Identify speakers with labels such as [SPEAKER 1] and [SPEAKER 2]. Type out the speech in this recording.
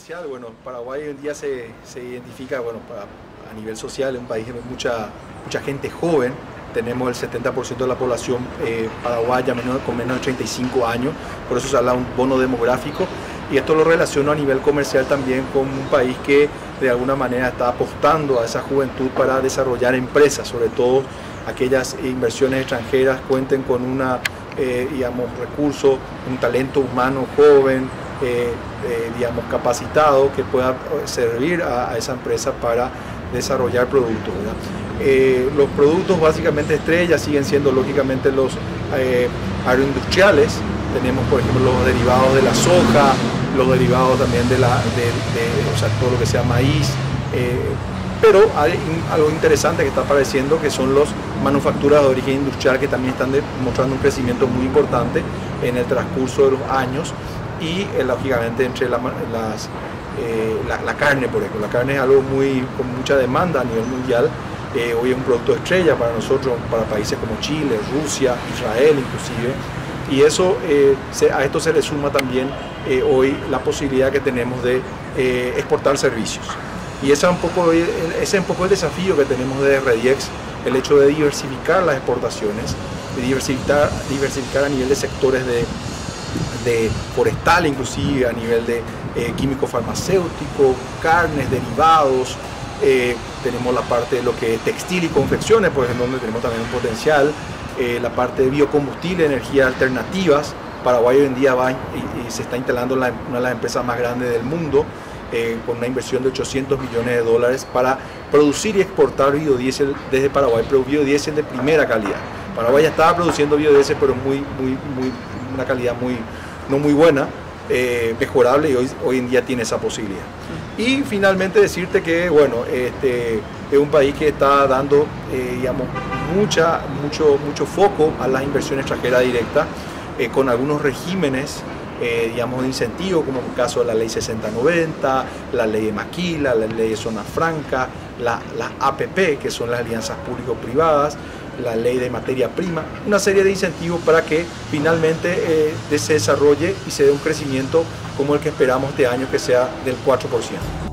[SPEAKER 1] comercial, bueno, Paraguay hoy en día se identifica, bueno, a nivel social, es un país de mucha gente joven. Tenemos el 70% de la población paraguaya con menos de 35 años, por eso se habla de un bono demográfico, y esto lo relaciono a nivel comercial también con un país que de alguna manera está apostando a esa juventud para desarrollar empresas, sobre todo aquellas inversiones extranjeras cuenten con una, digamos, recurso, un talento humano joven, digamos, capacitado, que pueda servir a esa empresa para desarrollar productos, ¿verdad? Los productos básicamente estrella siguen siendo lógicamente los agroindustriales. Tenemos, por ejemplo, los derivados de la soja, los derivados también o sea, todo lo que sea maíz, pero hay algo interesante que está apareciendo, que son las manufacturas de origen industrial, que también están mostrando un crecimiento muy importante en el transcurso de los años, y lógicamente entre la carne, por ejemplo. La carne es algo con mucha demanda a nivel mundial. Hoy es un producto estrella para nosotros, para países como Chile, Rusia, Israel inclusive, y eso, a esto se le suma también hoy la posibilidad que tenemos de exportar servicios. Y ese es un poco el desafío que tenemos de Rediex, el hecho de diversificar las exportaciones, de diversificar a nivel de sectores de forestal, inclusive a nivel de químico farmacéutico, carnes, derivados. Tenemos la parte de lo que es textil y confecciones, por ejemplo, donde tenemos también un potencial, la parte de biocombustible, energías alternativas. Paraguay hoy en día va y se está instalando una de las empresas más grandes del mundo, con una inversión de $800 millones para producir y exportar biodiesel desde Paraguay, pero biodiesel de primera calidad. Paraguay ya estaba produciendo biodiesel, pero una calidad no muy buena, mejorable, y hoy en día tiene esa posibilidad. Y finalmente decirte que, bueno, es un país que está dando, digamos, mucho foco a las inversiones extranjeras directas, con algunos regímenes, digamos, de incentivo, como en el caso de la ley 6090, la ley de Maquila, la ley de zona franca, las APP, que son las alianzas público-privadas, la ley de materia prima, una serie de incentivos para que finalmente se desarrolle y se dé un crecimiento como el que esperamos este año, que sea del 4%.